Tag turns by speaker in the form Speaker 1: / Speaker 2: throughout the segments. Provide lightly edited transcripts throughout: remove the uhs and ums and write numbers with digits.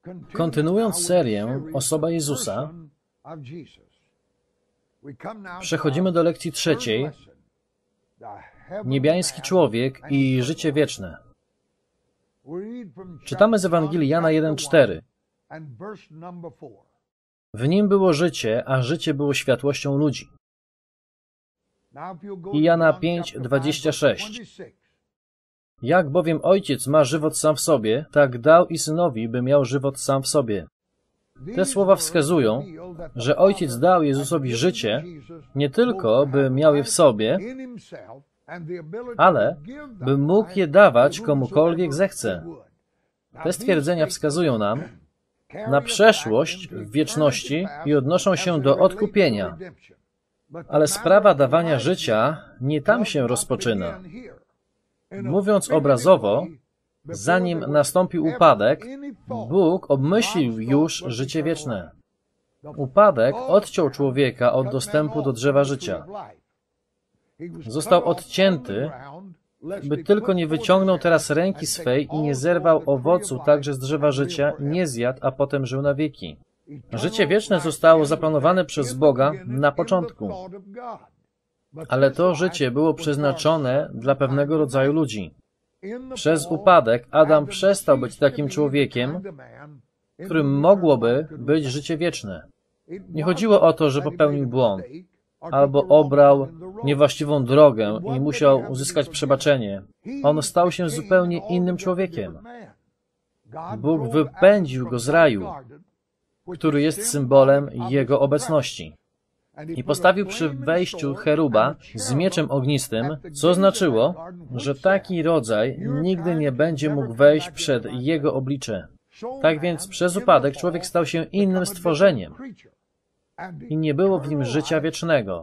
Speaker 1: Kontynuując serię Osoba Jezusa, przechodzimy do lekcji trzeciej. Niebiański człowiek i życie wieczne. Czytamy z Ewangelii Jana 1:4. W nim było życie, a życie było światłością ludzi. I Jana 5:26. Jak bowiem Ojciec ma żywot sam w sobie, tak dał i Synowi, by miał żywot sam w sobie. Te słowa wskazują, że Ojciec dał Jezusowi życie, nie tylko, by miał je w sobie, ale by mógł je dawać komukolwiek zechce. Te stwierdzenia wskazują nam na przeszłość w wieczności i odnoszą się do odkupienia. Ale sprawa dawania życia nie tam się rozpoczyna. Mówiąc obrazowo, zanim nastąpił upadek, Bóg obmyślił już życie wieczne. Upadek odciął człowieka od dostępu do drzewa życia. Został odcięty, by tylko nie wyciągnął teraz ręki swej i nie zerwał owocu także z drzewa życia, nie zjadł, a potem żył na wieki. Życie wieczne zostało zaplanowane przez Boga na początku. Ale to życie było przeznaczone dla pewnego rodzaju ludzi. Przez upadek Adam przestał być takim człowiekiem, którym mogłoby być życie wieczne. Nie chodziło o to, że popełnił błąd, albo obrał niewłaściwą drogę i musiał uzyskać przebaczenie. On stał się zupełnie innym człowiekiem. Bóg wypędził go z raju, który jest symbolem Jego obecności. I postawił przy wejściu cheruba z mieczem ognistym, co znaczyło, że taki rodzaj nigdy nie będzie mógł wejść przed Jego oblicze. Tak więc przez upadek człowiek stał się innym stworzeniem i nie było w nim życia wiecznego.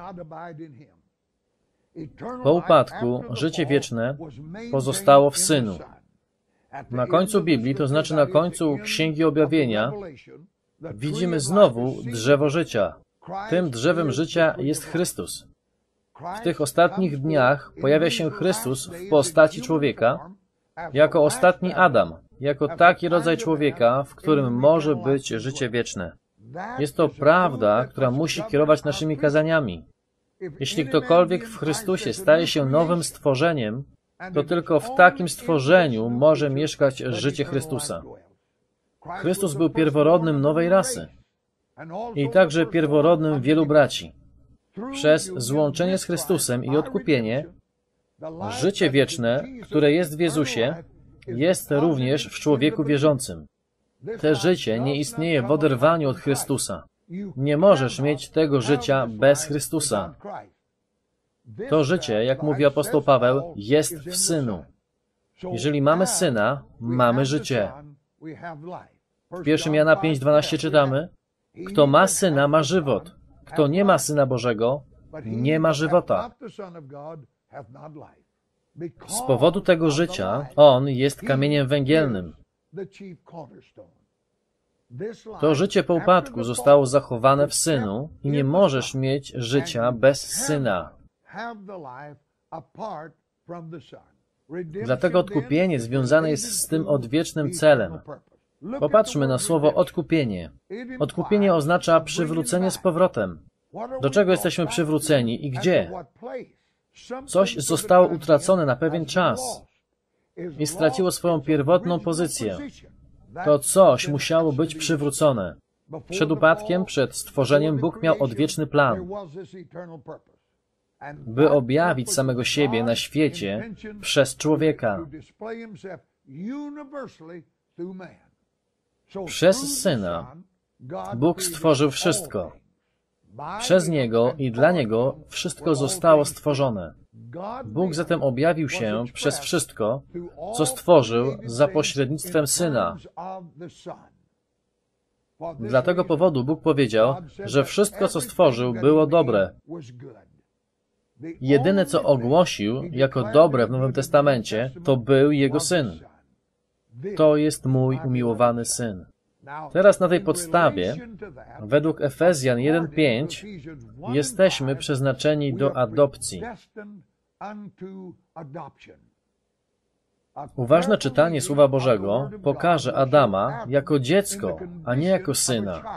Speaker 1: Po upadku życie wieczne pozostało w Synu. Na końcu Biblii, to znaczy na końcu Księgi Objawienia, widzimy znowu drzewo życia. Tym drzewem życia jest Chrystus. W tych ostatnich dniach pojawia się Chrystus w postaci człowieka, jako ostatni Adam, jako taki rodzaj człowieka, w którym może być życie wieczne. Jest to prawda, która musi kierować naszymi kazaniami. Jeśli ktokolwiek w Chrystusie staje się nowym stworzeniem, to tylko w takim stworzeniu może mieszkać życie Chrystusa. Chrystus był pierworodnym nowej rasy i także pierworodnym wielu braci. Przez złączenie z Chrystusem i odkupienie, życie wieczne, które jest w Jezusie, jest również w człowieku wierzącym. Te życie nie istnieje w oderwaniu od Chrystusa. Nie możesz mieć tego życia bez Chrystusa. To życie, jak mówi apostoł Paweł, jest w Synu. Jeżeli mamy Syna, mamy życie. W 1 Jana 5:12 czytamy: kto ma Syna, ma żywot. Kto nie ma Syna Bożego, nie ma żywota. Z powodu tego życia On jest kamieniem węgielnym. To życie po upadku zostało zachowane w Synu i nie możesz mieć życia bez Syna. Dlatego odkupienie związane jest z tym odwiecznym celem. Popatrzmy na słowo odkupienie. Odkupienie oznacza przywrócenie z powrotem. Do czego jesteśmy przywróceni i gdzie? Coś zostało utracone na pewien czas i straciło swoją pierwotną pozycję. To coś musiało być przywrócone. Przed upadkiem, przed stworzeniem Bóg miał odwieczny plan, by objawić samego siebie na świecie przez człowieka. Przez Syna Bóg stworzył wszystko. Przez Niego i dla Niego wszystko zostało stworzone. Bóg zatem objawił się przez wszystko, co stworzył za pośrednictwem Syna. Dla tego powodu Bóg powiedział, że wszystko, co stworzył, było dobre. Jedyne, co ogłosił jako dobre w Nowym Testamencie, to był Jego Syn. To jest mój umiłowany Syn. Teraz na tej podstawie, według Efezjan 1:5, jesteśmy przeznaczeni do adopcji. Uważne czytanie Słowa Bożego pokaże Adama jako dziecko, a nie jako syna.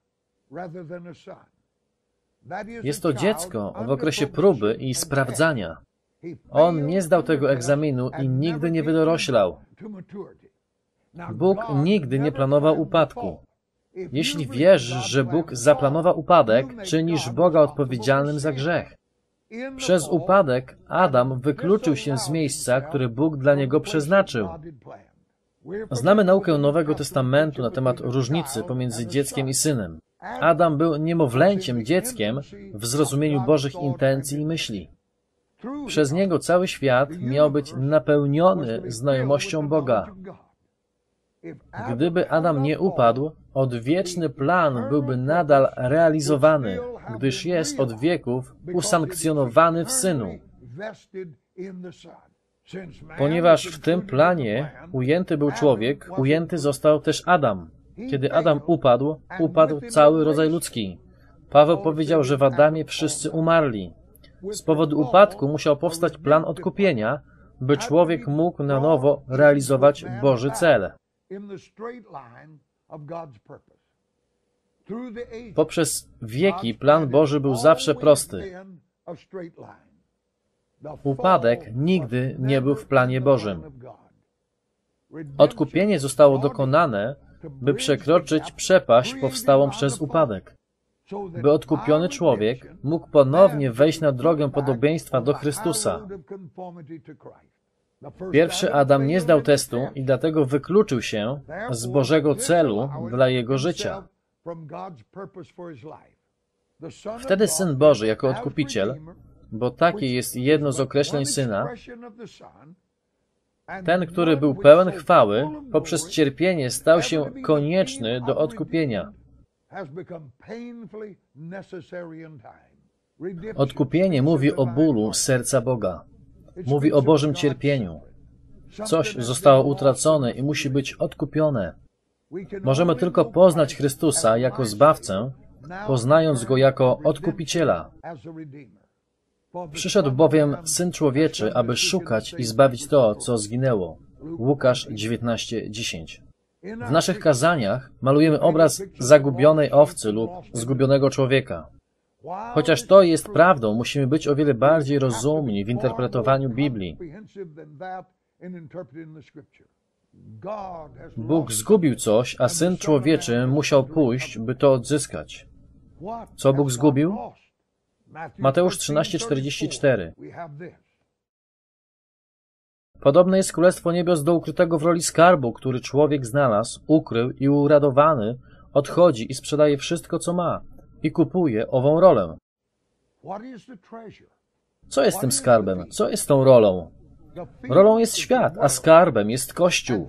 Speaker 1: Jest to dziecko w okresie próby i sprawdzania. On nie zdał tego egzaminu i nigdy nie wydoroślał. Bóg nigdy nie planował upadku. Jeśli wierzysz, że Bóg zaplanował upadek, czynisz Boga odpowiedzialnym za grzech. Przez upadek Adam wykluczył się z miejsca, które Bóg dla niego przeznaczył. Znamy naukę Nowego Testamentu na temat różnicy pomiędzy dzieckiem i synem. Adam był niemowlęciem dzieckiem w zrozumieniu Bożych intencji i myśli. Przez niego cały świat miał być napełniony znajomością Boga. Gdyby Adam nie upadł, odwieczny plan byłby nadal realizowany, gdyż jest od wieków usankcjonowany w Synu. Ponieważ w tym planie ujęty był człowiek, ujęty został też Adam. Kiedy Adam upadł, upadł cały rodzaj ludzki. Paweł powiedział, że w Adamie wszyscy umarli. Z powodu upadku musiał powstać plan odkupienia, by człowiek mógł na nowo realizować Boży cel. Poprzez wieki plan Boży był zawsze prosty. Upadek nigdy nie był w planie Bożym. Odkupienie zostało dokonane, by przekroczyć przepaść powstałą przez upadek. By odkupiony człowiek mógł ponownie wejść na drogę podobieństwa do Chrystusa. Pierwszy Adam nie zdał testu i dlatego wykluczył się z Bożego celu dla jego życia. Wtedy Syn Boży jako Odkupiciel, bo takie jest jedno z określeń Syna, ten, który był pełen chwały, poprzez cierpienie stał się konieczny do odkupienia. Odkupienie mówi o bólu serca Boga. Mówi o Bożym cierpieniu. Coś zostało utracone i musi być odkupione. Możemy tylko poznać Chrystusa jako Zbawcę, poznając Go jako Odkupiciela. Przyszedł bowiem Syn Człowieczy, aby szukać i zbawić to, co zginęło. Łukasz 19:10. W naszych kazaniach malujemy obraz zagubionej owcy lub zgubionego człowieka. Chociaż to jest prawdą, musimy być o wiele bardziej rozumni w interpretowaniu Biblii. Bóg zgubił coś, a Syn Człowieczy musiał pójść, by to odzyskać. Co Bóg zgubił? Mateusz 13:44. Podobne jest Królestwo Niebios do ukrytego w roli skarbu, który człowiek znalazł, ukrył i uradowany odchodzi i sprzedaje wszystko, co ma i kupuje ową rolę. Co jest tym skarbem? Co jest tą rolą? Rolą jest świat, a skarbem jest Kościół.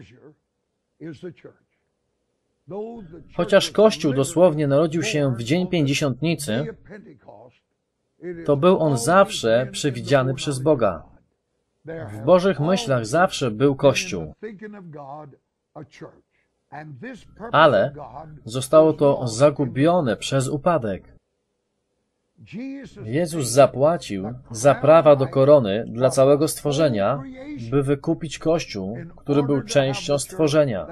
Speaker 1: Chociaż Kościół dosłownie narodził się w Dzień Pięćdziesiątnicy, to był on zawsze przewidziany przez Boga. W Bożych myślach zawsze był Kościół. Ale zostało to zagubione przez upadek. Jezus zapłacił za prawa do korony dla całego stworzenia, by wykupić Kościół, który był częścią stworzenia.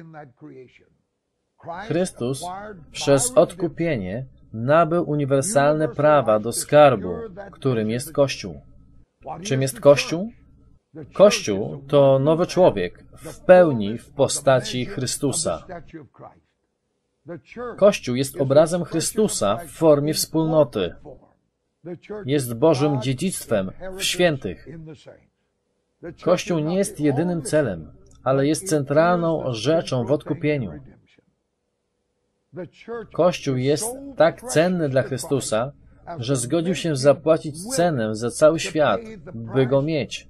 Speaker 1: Chrystus przez odkupienie nabył uniwersalne prawa do skarbu, którym jest Kościół. Czym jest Kościół? Kościół to nowy człowiek w pełni w postaci Chrystusa. Kościół jest obrazem Chrystusa w formie wspólnoty. Jest Bożym dziedzictwem w świętych. Kościół nie jest jedynym celem, ale jest centralną rzeczą w odkupieniu. Kościół jest tak cenny dla Chrystusa, że zgodził się zapłacić cenę za cały świat, by go mieć.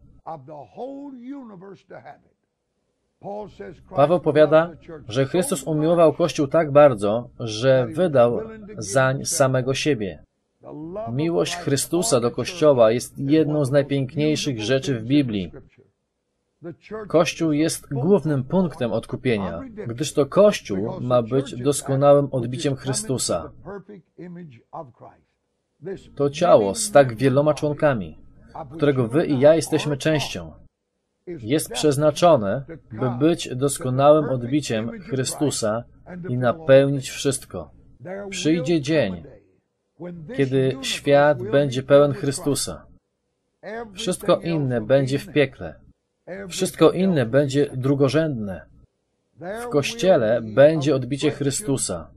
Speaker 1: Paweł powiada, że Chrystus umiłował Kościół tak bardzo, że wydał zań samego siebie. Miłość Chrystusa do Kościoła jest jedną z najpiękniejszych rzeczy w Biblii. Kościół jest głównym punktem odkupienia, gdyż to Kościół ma być doskonałym odbiciem Chrystusa. To ciało z tak wieloma członkami, którego wy i ja jesteśmy częścią. jest przeznaczone, by być doskonałym odbiciem Chrystusa i napełnić wszystko. Przyjdzie dzień, kiedy świat będzie pełen Chrystusa. Wszystko inne będzie w piekle. Wszystko inne będzie drugorzędne. W Kościele będzie odbicie Chrystusa.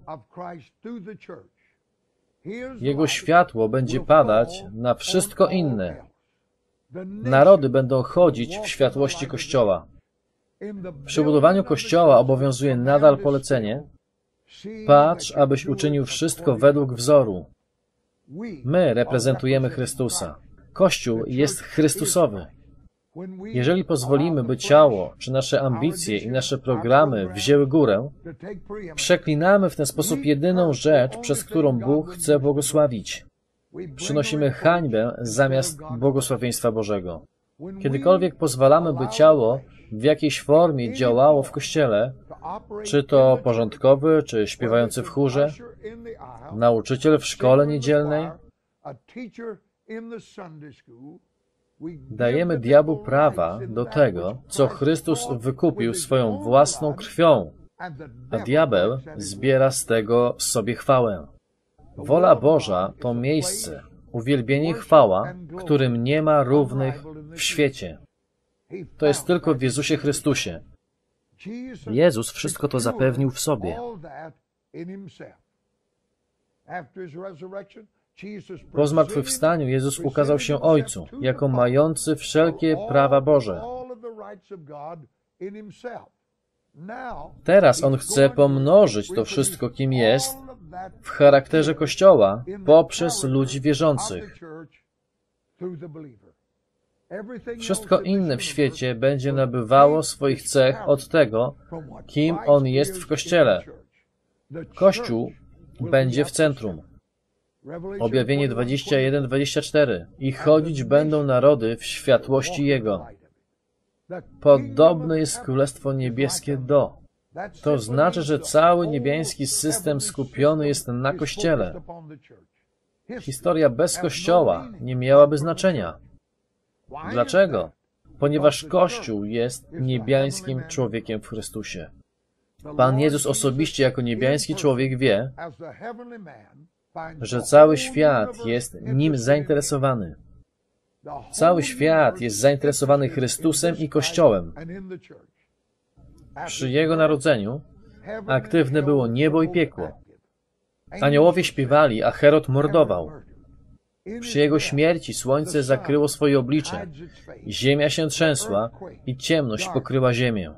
Speaker 1: Jego światło będzie padać na wszystko inne. Narody będą chodzić w światłości Kościoła. Przy budowaniu Kościoła obowiązuje nadal polecenie: patrz, abyś uczynił wszystko według wzoru. My reprezentujemy Chrystusa. Kościół jest Chrystusowy. Jeżeli pozwolimy, by ciało, czy nasze ambicje i nasze programy wzięły górę, przeklinamy w ten sposób jedyną rzecz, przez którą Bóg chce błogosławić. Przynosimy hańbę zamiast błogosławieństwa Bożego. Kiedykolwiek pozwalamy, by ciało w jakiejś formie działało w Kościele, czy to porządkowy, czy śpiewający w chórze, nauczyciel w szkole niedzielnej, dajemy diabłu prawa do tego, co Chrystus wykupił swoją własną krwią, a diabeł zbiera z tego sobie chwałę. Wola Boża to miejsce, uwielbienie i chwała, którym nie ma równych w świecie. To jest tylko w Jezusie Chrystusie. Jezus wszystko to zapewnił w sobie. Po zmartwychwstaniu Jezus ukazał się Ojcu jako mający wszelkie prawa Boże. Teraz On chce pomnożyć to wszystko, kim jest, w charakterze Kościoła poprzez ludzi wierzących. Wszystko inne w świecie będzie nabywało swoich cech od tego, kim On jest w Kościele. Kościół będzie w centrum. Objawienie 21-24. I chodzić będą narody w światłości Jego. Podobne jest Królestwo Niebieskie do. To znaczy, że cały niebiański system skupiony jest na Kościele. Historia bez Kościoła nie miałaby znaczenia. Dlaczego? Ponieważ Kościół jest niebiańskim człowiekiem w Chrystusie. Pan Jezus osobiście jako niebiański człowiek wie, że cały świat jest Nim zainteresowany. Cały świat jest zainteresowany Chrystusem i Kościołem. Przy Jego narodzeniu aktywne było niebo i piekło. Aniołowie śpiewali, a Herod mordował. Przy Jego śmierci słońce zakryło swoje oblicze, ziemia się trzęsła i ciemność pokryła ziemię.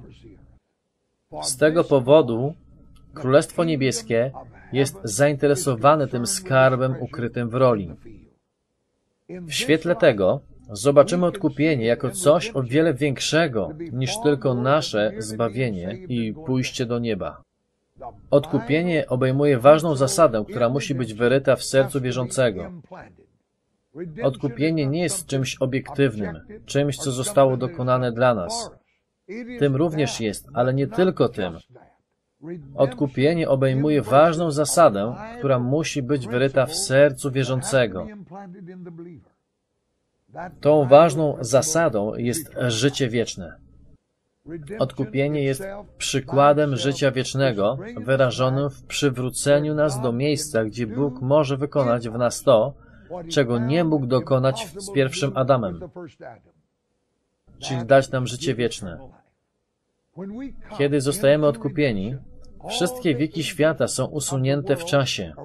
Speaker 1: Z tego powodu Królestwo Niebieskie jest zainteresowane tym skarbem ukrytym w roli. W świetle tego zobaczymy odkupienie jako coś o wiele większego niż tylko nasze zbawienie i pójście do nieba. Odkupienie obejmuje ważną zasadę, która musi być wyryta w sercu wierzącego. Odkupienie nie jest czymś obiektywnym, czymś, co zostało dokonane dla nas. Tym również jest, ale nie tylko tym. Odkupienie obejmuje ważną zasadę, która musi być wyryta w sercu wierzącego. Tą ważną zasadą jest życie wieczne. Odkupienie jest przykładem życia wiecznego, wyrażonym w przywróceniu nas do miejsca, gdzie Bóg może wykonać w nas to, czego nie mógł dokonać z pierwszym Adamem, czyli dać nam życie wieczne. Kiedy zostajemy odkupieni, wszystkie wieki świata są usunięte w czasie,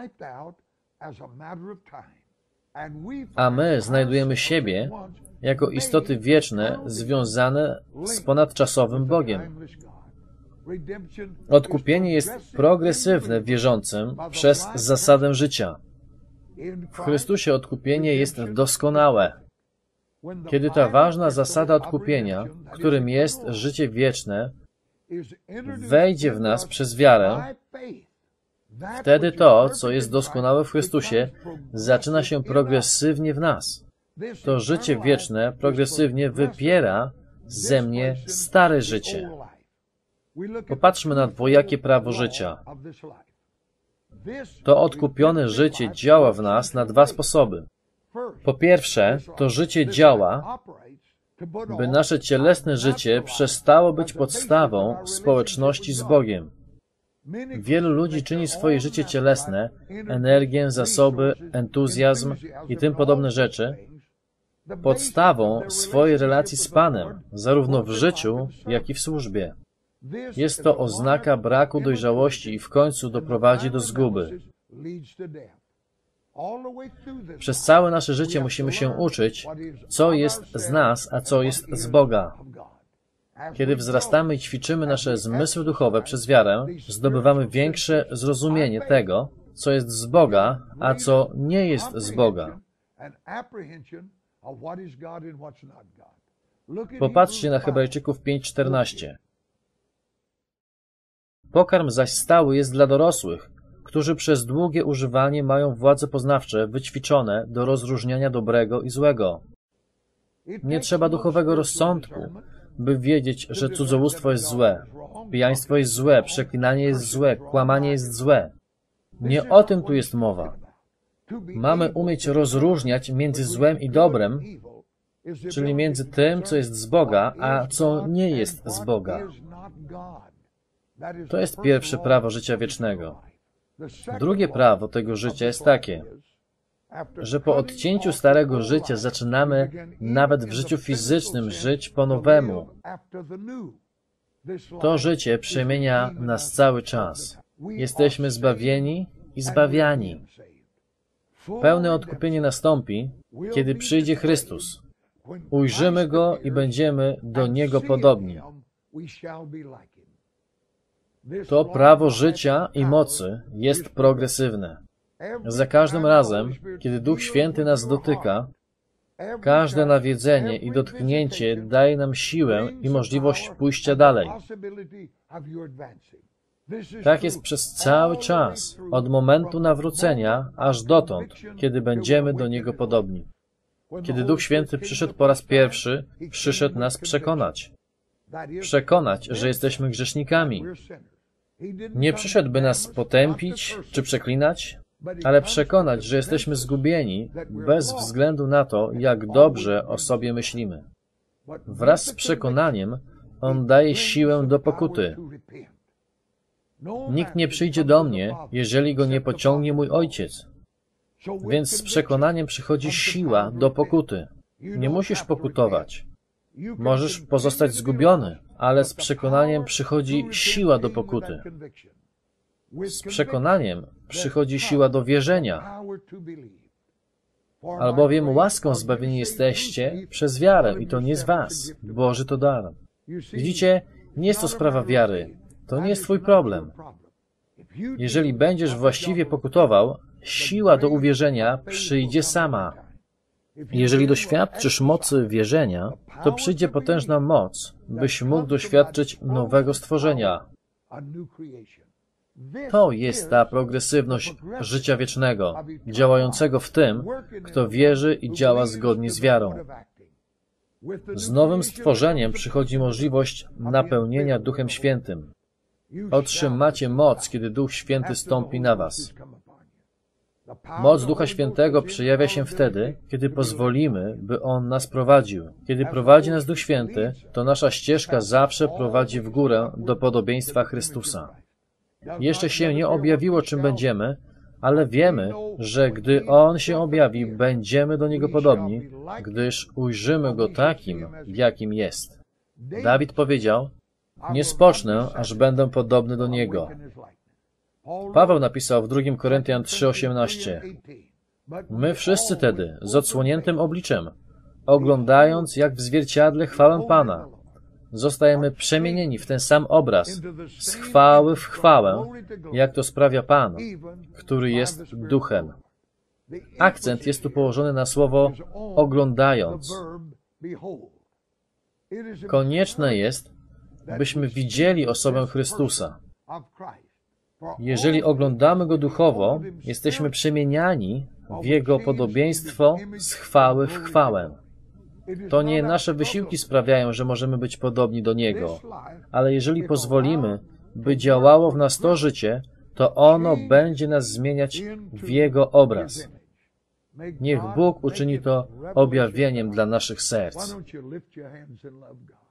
Speaker 1: a my znajdujemy siebie jako istoty wieczne związane z ponadczasowym Bogiem. Odkupienie jest progresywne w wierzącym przez zasadę życia. W Chrystusie odkupienie jest doskonałe. Kiedy ta ważna zasada odkupienia, którym jest życie wieczne, wejdzie w nas przez wiarę, wtedy to, co jest doskonałe w Chrystusie, zaczyna się progresywnie w nas. To życie wieczne progresywnie wypiera ze mnie stare życie. Popatrzmy na dwojakie prawo życia. To odkupione życie działa w nas na dwa sposoby. Po pierwsze, to życie działa by nasze cielesne życie przestało być podstawą społeczności z Bogiem. Wielu ludzi czyni swoje życie cielesne, energię, zasoby, entuzjazm i tym podobne rzeczy, podstawą swojej relacji z Panem, zarówno w życiu, jak i w służbie. Jest to oznaka braku dojrzałości i w końcu doprowadzi do zguby. Przez całe nasze życie musimy się uczyć, co jest z nas, a co jest z Boga. Kiedy wzrastamy i ćwiczymy nasze zmysły duchowe przez wiarę, zdobywamy większe zrozumienie tego, co jest z Boga, a co nie jest z Boga. Popatrzcie na Hebrajczyków 5:14. Pokarm zaś stały jest dla dorosłych, którzy przez długie używanie mają władze poznawcze wyćwiczone do rozróżniania dobrego i złego. Nie trzeba duchowego rozsądku, by wiedzieć, że cudzołóstwo jest złe, pijaństwo jest złe, przeklinanie jest złe, kłamanie jest złe. Nie o tym tu jest mowa. Mamy umieć rozróżniać między złem i dobrem, czyli między tym, co jest z Boga, a co nie jest z Boga. To jest pierwsze prawo życia wiecznego. Drugie prawo tego życia jest takie, że po odcięciu starego życia zaczynamy nawet w życiu fizycznym żyć po nowemu. To życie przemienia nas cały czas. Jesteśmy zbawieni i zbawiani. Pełne odkupienie nastąpi, kiedy przyjdzie Chrystus. Ujrzymy Go i będziemy do Niego podobni. To prawo życia i mocy jest progresywne. Za każdym razem, kiedy Duch Święty nas dotyka, każde nawiedzenie i dotknięcie daje nam siłę i możliwość pójścia dalej. Tak jest przez cały czas, od momentu nawrócenia aż dotąd, kiedy będziemy do Niego podobni. Kiedy Duch Święty przyszedł po raz pierwszy, przyszedł nas przekonać. Przekonać, że jesteśmy grzesznikami. Nie przyszedł, by nas potępić czy przeklinać, ale przekonać, że jesteśmy zgubieni bez względu na to, jak dobrze o sobie myślimy. Wraz z przekonaniem On daje siłę do pokuty. Nikt nie przyjdzie do mnie, jeżeli go nie pociągnie mój Ojciec. Więc z przekonaniem przychodzi siła do pokuty. Nie musisz pokutować. Możesz pozostać zgubiony, ale z przekonaniem przychodzi siła do pokuty. Z przekonaniem przychodzi siła do wierzenia. Albowiem łaską zbawieni jesteście przez wiarę i to nie z was. Boży to dar. Widzicie, nie jest to sprawa wiary. To nie jest twój problem. Jeżeli będziesz właściwie pokutował, siła do uwierzenia przyjdzie sama. Jeżeli doświadczysz mocy wierzenia, to przyjdzie potężna moc, byś mógł doświadczyć nowego stworzenia. To jest ta progresywność życia wiecznego, działającego w tym, kto wierzy i działa zgodnie z wiarą. Z nowym stworzeniem przychodzi możliwość napełnienia Duchem Świętym. Otrzymacie moc, kiedy Duch Święty stąpi na was. Moc Ducha Świętego przejawia się wtedy, kiedy pozwolimy, by On nas prowadził. Kiedy prowadzi nas Duch Święty, to nasza ścieżka zawsze prowadzi w górę do podobieństwa Chrystusa. Jeszcze się nie objawiło, czym będziemy, ale wiemy, że gdy On się objawi, będziemy do Niego podobni, gdyż ujrzymy Go takim, jakim jest. Dawid powiedział, nie spocznę, aż będę podobny do Niego. Paweł napisał w 2 Koryntian 3:18. My wszyscy tedy, z odsłoniętym obliczem, oglądając jak w zwierciadle chwałę Pana, zostajemy przemienieni w ten sam obraz, z chwały w chwałę, jak to sprawia Pan, który jest Duchem. Akcent jest tu położony na słowo oglądając. Konieczne jest, byśmy widzieli osobę Chrystusa. Jeżeli oglądamy Go duchowo, jesteśmy przemieniani w Jego podobieństwo z chwały w chwałę. To nie nasze wysiłki sprawiają, że możemy być podobni do Niego, ale jeżeli pozwolimy, by działało w nas to życie, to ono będzie nas zmieniać w Jego obraz. Niech Bóg uczyni to objawieniem dla naszych serc.
Speaker 2: Why don't you lift your hands and love God?